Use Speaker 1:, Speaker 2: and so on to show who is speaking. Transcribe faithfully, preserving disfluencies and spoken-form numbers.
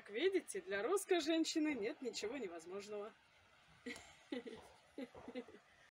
Speaker 1: Как видите, для русской женщины нет ничего невозможного.